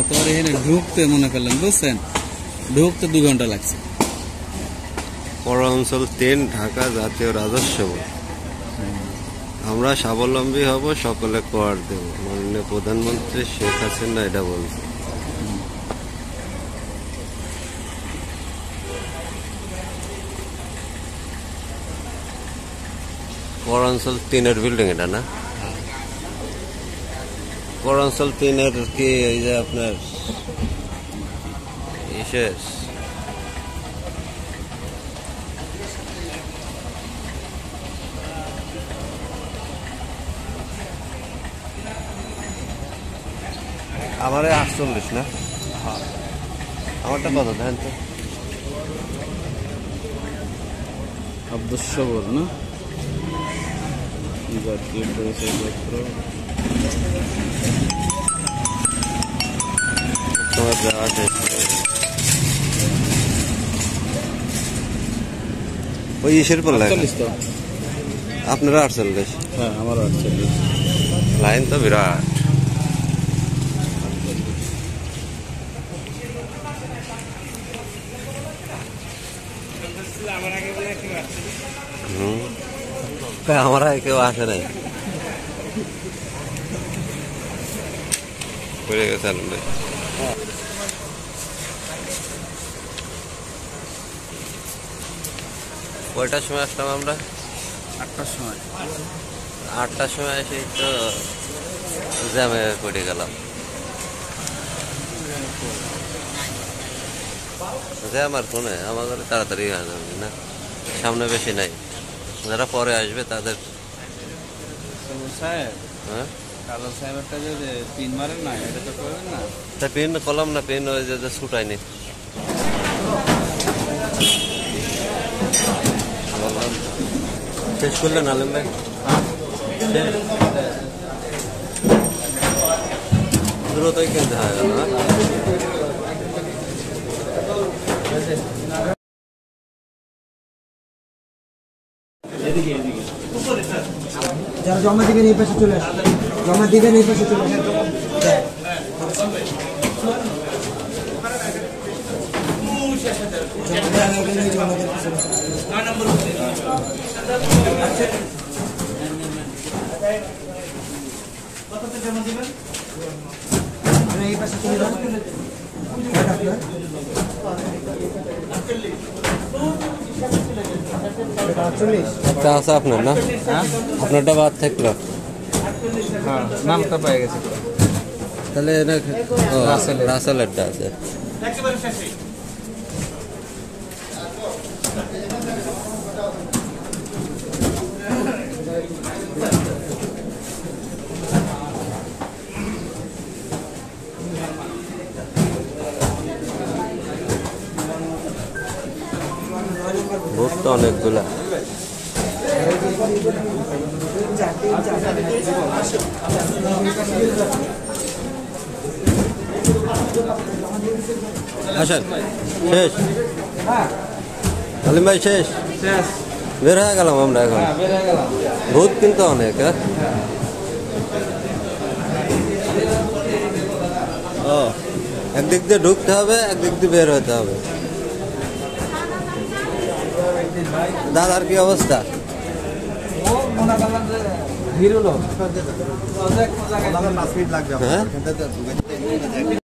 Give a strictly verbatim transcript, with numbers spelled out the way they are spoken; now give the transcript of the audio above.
তোর এখানে ঢুকতে মনে করলেন বুঝছেন, ঢুকতে দুই ঘন্টা লাগছে। পৌরাঞ্চল তিন, ঢাকা জাতীয় রাজস্ব বোর্ড। আমরা স্বাবলম্বী হব, সকলে কর দেব, মাননীয় প্রধানমন্ত্রী শেখ হাসিনা এটা বলছে। পৌরাঞ্চল তিনের বিল্ডিং এটা না? পৌরাঞ্চল তিনের কি এই যে আপনার বিশেষ আমার আটচল্লিশ না? আমারটা কত দেন তো? আবশ্যক না জাতীয় পরিচয়পত্র। ওই ইসের পর আপনারা আটচল্লিশ? হ্যাঁ আমার আটচল্লিশ। লাইন তো বিরাট। হম আমার আগে কেউ আসে নাই, পড়ে গেছে। কয়টার সময় আসলাম আমরা? আটটার সময়। আটটার সময় এসে তো জ্যামে পড়ে গেলাম। জ্যাম আর কোনে আমাদের তাড়াতাড়ি হয়ে যাবে না, সামনে বেশি নাই, যারা পরে আসবে তাদের। হ্যাঁ কালো সাহেবটা যে পিন মারেন না, এটা তো করবেন না। তা পিন করলাম না, পিন ওই যে ছুটাইনি। শেষ করলেন আলম ভাই? দ্রুতই কিনতে হয় না। যারা জমা দিবেন এই পাশে চলে আসবে, জমা দিবেন এই পাশে চলে আসবে। এই পাশে চলে যান। একটা আছে আপনার না? আপনারটা বাদ থাকলো। হ্যাঁ নামটা পেয়ে গেছে। তাহলে রাসেলেরটা আছে। ভোট তো অনেকগুলা। আসেন, শেষ আলিম ভাই, শেষ বের হয়ে গেলাম আমরা এখন। ভূত কিন্তু অনেক। ও একদিক দিয়ে ঢুকতে হবে, একদিক দিয়ে বের হতে হবে। দাদার কি অবস্থা? ভিড় হলো। হ্যাঁ